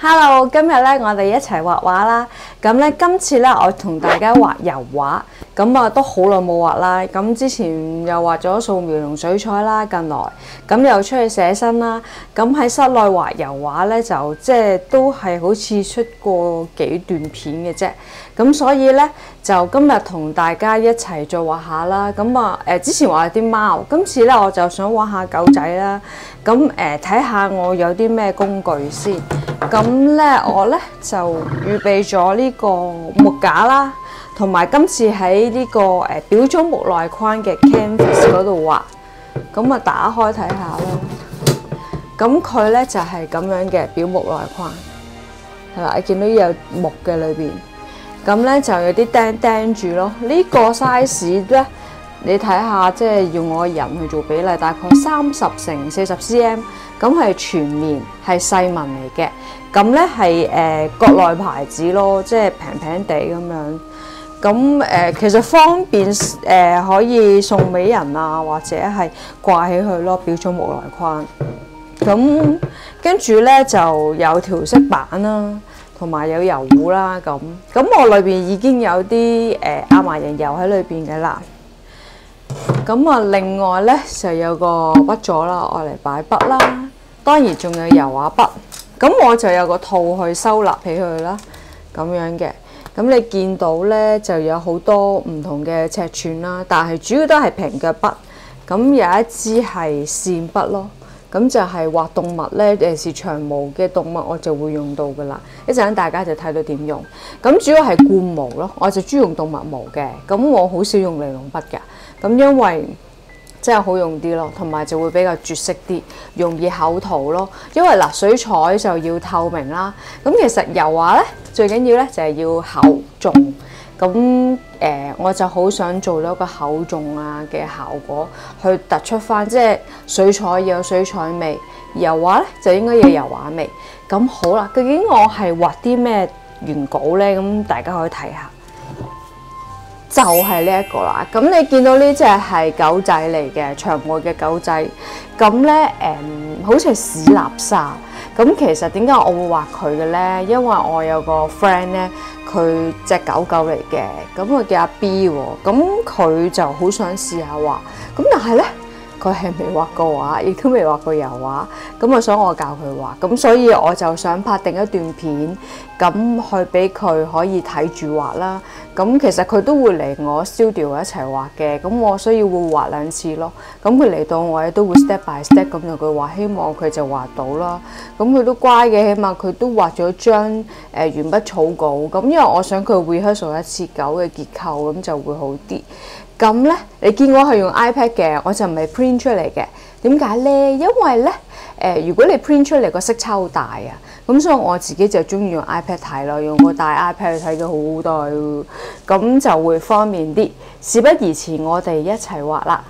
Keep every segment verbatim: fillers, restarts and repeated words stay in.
Hello， 今日咧我哋一齊畫畫啦。咁咧今次咧我同大家畫油畫，咁啊都好耐冇畫啦。咁之前又畫咗素描同水彩啦，近來咁又出去寫生啦。咁喺室內畫油畫咧就即係都係好似出過幾段片嘅啫。咁所以咧就今日同大家一齊再畫下啦。咁啊誒之前畫咗啲貓，今次咧我就想畫下狗仔啦。咁誒睇下我有啲咩工具先。咁咧，我咧就預備咗呢個木架啦，同埋今次喺呢個誒裱咗木內框嘅 canvas 嗰度畫。咁啊，打開睇下啦。咁佢咧就係咁樣嘅裱木內框，係啦，你見到有木嘅裏邊。咁咧就有啲釘釘住咯。呢個 size 咧，你睇下，即係用我人去做比例，大概三十乘四十 cm。咁係全面係細紋嚟嘅，咁咧係誒國內牌子咯，即係平平地咁樣。咁誒、呃、其實方便誒、呃、可以送俾人啊，或者係掛起去咯，裱咗木內框。咁跟住咧就有調色板啦，同埋有油壺啦。咁咁我裏邊已經有啲誒亞麻仁油喺裏邊嘅啦。咁啊，另外咧就有個筆座啦，愛嚟擺筆啦。當然仲有油畫筆。咁我就有個套去收納起佢啦，咁樣嘅。咁你見到咧就有好多唔同嘅尺寸啦，但係主要都係平腳筆。咁有一支係線筆咯，咁就係畫動物咧，誒是長毛嘅動物我就會用到噶啦。一陣大家就睇到點用。咁主要係灌毛咯，我就中意用動物毛嘅。咁我好少用尼龍筆㗎。咁因為真係好用啲咯，同埋就會比較絕色啲，容易口塗咯。因為嗱，水彩就要透明啦。咁其實油畫咧最緊要咧就係要厚重。咁誒、呃，我就好想做到一個厚重啊嘅效果，去突出翻，即係水彩要有水彩味，油畫咧就應該要有油畫味。咁好啦，究竟我係畫啲咩原稿咧？咁大家可以睇下。就係呢一個啦，咁你見到呢隻係狗仔嚟嘅，長毛嘅狗仔，咁咧誒，好似係史納沙。咁其實點解我會畫佢嘅咧？因為我有個 friend 咧，佢隻狗狗嚟嘅，咁佢叫阿 B 喎，咁佢就好想試下畫，咁但係咧，佢係未畫過畫，亦都未畫過油畫，咁啊想我教佢畫，咁所以我就想拍定一段片，咁去俾佢可以睇住畫啦。咁其實佢都會嚟我 studio 一齊畫嘅，咁我所以會畫兩次咯。咁佢嚟到我咧都會 step by step 咁同佢畫，希望佢就畫到啦。咁佢都乖嘅，起碼佢都畫咗張誒鉛筆草稿。咁因為我想佢 rehearsal 一次狗嘅結構，咁就會好啲。咁咧，你見我係用 iPad 嘅，我就唔係 print 出嚟嘅。點解咧？因為咧，誒、呃，如果你 print 出嚟個色差好大啊，咁所以我自己就中意用 iPad 睇咯，用個大 iPad 去睇咗好多，咁就會方便啲。事不宜遲，我哋一齊畫啦。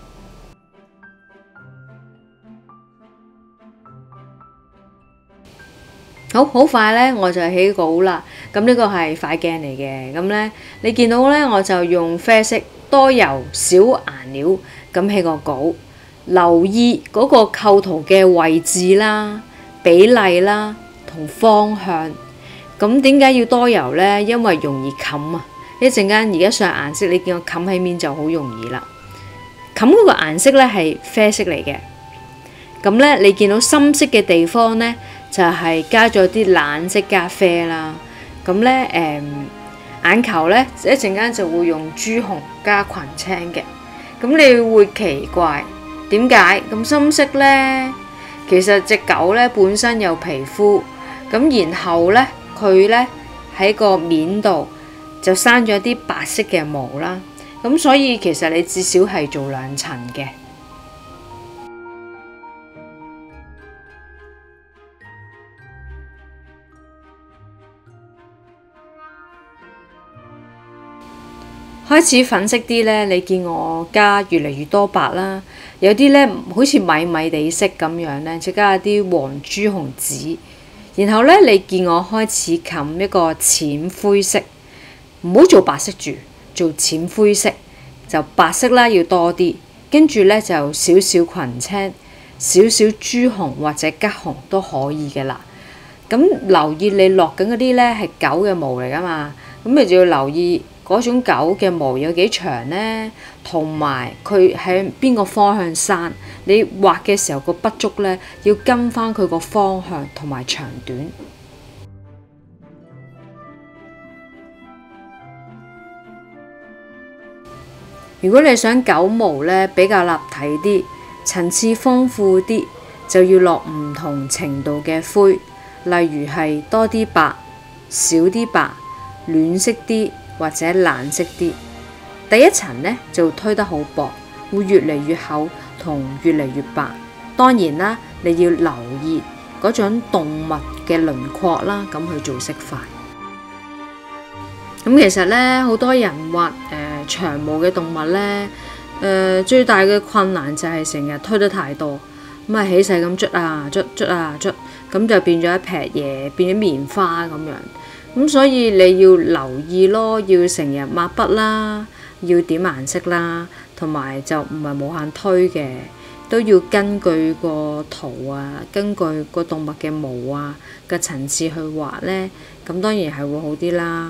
好好快咧，我就起稿啦。咁呢個係快鏡嚟嘅，咁咧你見到咧，我就用啡色多油少顏料咁起個稿。留意嗰個構圖嘅位置啦、比例啦同方向。咁點解要多油咧？因為容易冚啊！一陣間而家上顏色，你見我冚喺面就好容易啦。冚嗰個顏色咧係啡色嚟嘅。咁咧你見到深色嘅地方咧，就係、是、加咗啲冷色加啡啦。咁咧誒眼球咧一陣間就會用朱紅加群青嘅。咁你會奇怪。點解咁深色呢？其實隻狗咧本身有皮膚，咁然後咧佢咧喺個面度就生咗啲白色嘅毛啦，咁所以其實你至少係做兩層嘅。開始粉色啲咧，你見我加越嚟越多白啦，有啲咧好似米米地色咁樣咧，就加啲黃朱紅紫。然後咧，你見我開始冚一個淺灰色，唔好做白色住，做淺灰色，就白色啦要多啲，跟住咧就少少群青，少少朱紅或者桔紅都可以嘅啦。 咁留意你落緊嗰啲咧係狗嘅毛嚟㗎嘛，咁你就要留意嗰種狗嘅毛有幾長咧，同埋佢喺邊個方向生。你畫嘅時候個筆觸咧要跟翻佢個方向同埋長短。如果你想狗毛咧比較立體啲、層次豐富啲，就要落唔同程度嘅灰，例如係多啲白、少啲白、暖色啲或者冷色啲。第一層咧就推得好薄，會越嚟越厚同越嚟越白。當然啦，你要留意嗰種動物嘅輪廓啦，咁去做色塊。咁其實咧，好多人畫誒、呃、長毛嘅動物咧，誒、呃、最大嘅困難就係成日推得太多，咁啊起勢咁捽啊捽捽啊捽，咁就變咗一撇嘢，變咗棉花咁樣。咁所以你要留意咯，要成日抹筆啦，要點顏色啦，同埋就唔係無限推嘅，都要根據個圖啊，根據個動物嘅毛啊嘅層次去畫咧，咁當然係會好啲啦。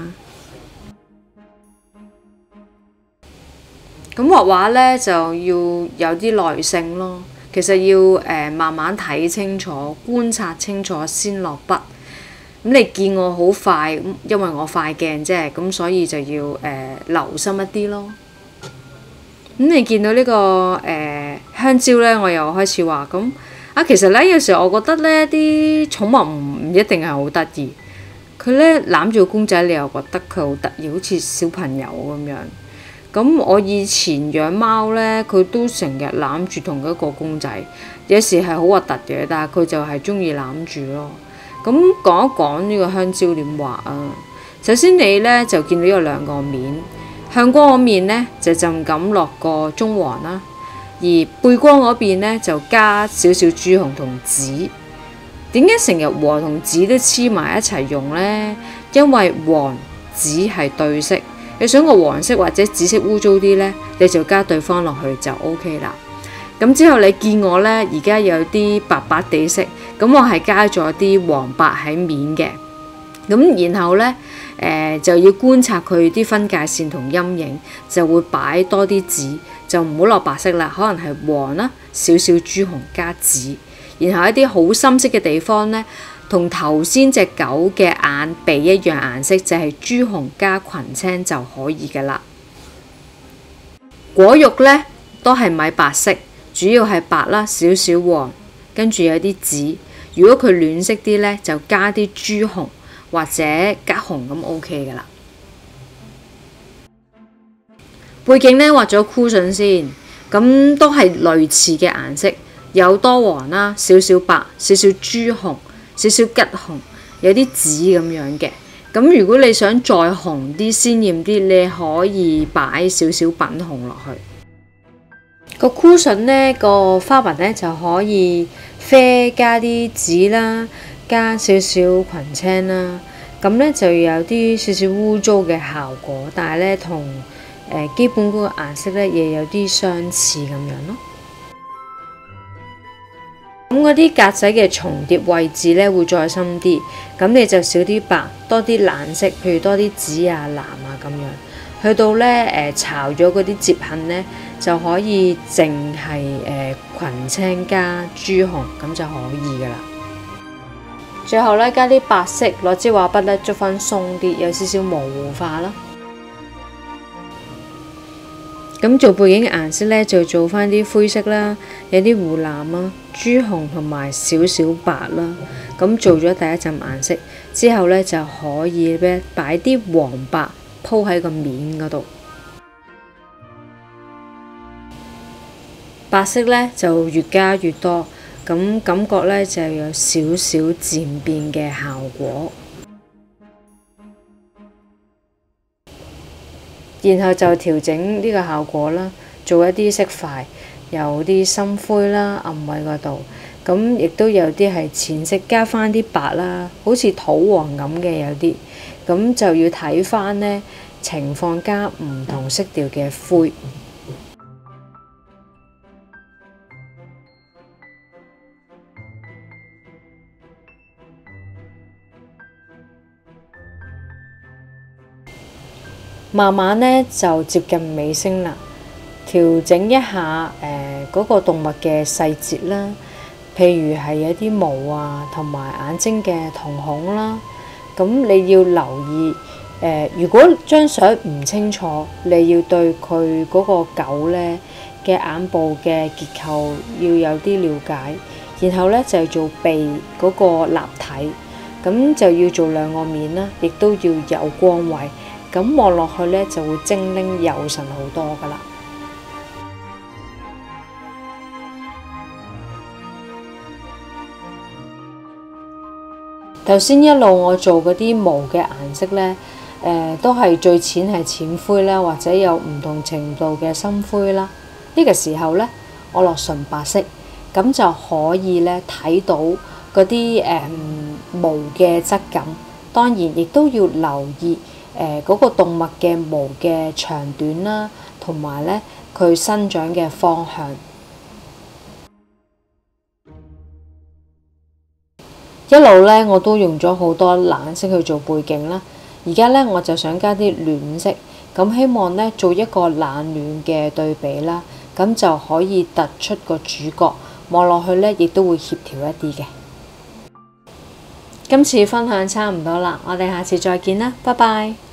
咁畫畫咧就要有啲耐性咯，其實要誒、呃、慢慢睇清楚、觀察清楚先落筆。咁你見我好快，因為我快鏡啫，咁所以就要誒、呃、留心一啲咯。咁你見到呢、這個誒、呃、香蕉咧，我又開始畫咁啊。其實咧有時候我覺得咧啲寵物唔唔一定係好得意，佢咧攬住個公仔，你又覺得佢好得意，好似小朋友咁樣。咁我以前養貓咧，佢都成日攬住同一個公仔，有時係好核突嘅，但係佢就係中意攬住咯。咁講一講呢個香蕉點畫啊？首先你咧就見到有兩個面，向光嗰面咧就就咁落個棕黃啦，而背光嗰邊咧就加少少朱紅同紫。點解成日黃同紫都黐埋一齊用咧？因為黃紫係對色。你想個黃色或者紫色污糟啲呢，你就加對方落去就 O K 啦。咁之後你見我呢，而家有啲白白地色，咁我係加咗啲黃白喺面嘅。咁然後呢，誒、呃、就要觀察佢啲分界線同陰影，就會擺多啲紫，就唔好落白色啦，可能係黃啦，少少朱紅加紫。然後一啲好深色嘅地方呢，同頭先隻狗嘅眼鼻一樣顏色，就係朱紅加群青就可以㗎喇。果肉呢都係米白色，主要係白啦，少少黃，跟住有啲紫。如果佢暖色啲呢，就加啲朱紅或者桔紅咁 O K 㗎喇。背景呢畫咗箍筍先，咁都係類似嘅顏色，有多黃啦，少少白，少少朱紅。少少桔紅，有啲紫咁樣嘅。咁如果你想再紅啲、鮮豔啲，你可以擺少少品紅落去。個箍筍呢個花紋呢就可以啡加啲紫啦，加少少群青啦。咁呢就有啲少少污糟嘅效果，但係呢同誒基本嗰個顏色呢亦有啲相似咁樣咯。咁嗰啲格仔嘅重疊位置咧會再深啲，咁你就少啲白，多啲冷色，譬如多啲紫啊、藍啊咁樣。去到咧誒巢咗嗰啲摺痕咧，就可以淨係誒群青加朱紅咁就可以噶啦。最後咧加啲白色，攞支畫筆咧捽翻鬆啲，有少少模糊化啦。咁做背景嘅顏色咧，就做翻啲灰色啦，有啲湖藍啦、朱紅同埋少少白啦。咁做咗第一陣顏色之後咧，就可以咧擺啲黃白鋪喺個面嗰度。白色咧就越加越多，咁感覺咧就有少少漸變嘅效果。然後就調整呢個效果啦，做一啲色塊，有啲深灰啦、暗位嗰度，咁亦都有啲係淺色，加翻啲白啦，好似土黃咁嘅有啲，咁就要睇翻呢情況，加唔同色調嘅灰。 慢慢咧就接近尾聲啦，調整一下誒嗰、呃那個動物嘅細節啦，譬如係有啲毛啊，同埋眼睛嘅瞳孔啦。咁你要留意誒、呃，如果張相唔清楚，你要對佢嗰個狗咧嘅眼部嘅結構要有啲了解，然後咧就係做鼻嗰個立體，咁就要做兩個面啦，亦都要有光位。咁望落去咧就會精靈有神好多噶啦。頭先一路我做嗰啲毛嘅顏色咧，誒、呃、都係最淺係淺灰啦，或者有唔同程度嘅深灰啦。呢、這個時候咧，我落純白色，咁就可以咧睇到嗰啲誒毛嘅質感。當然亦都要留意。誒嗰、呃那個動物嘅毛嘅長短啦，同埋咧佢生長嘅方向。一路咧我都用咗好多冷色去做背景啦，而家咧我就想加啲暖色，咁希望咧做一個冷暖嘅對比啦，咁就可以突出個主角，望落去咧亦都會協調一啲嘅。今次分享差唔多啦，我哋下次再見啦，拜拜。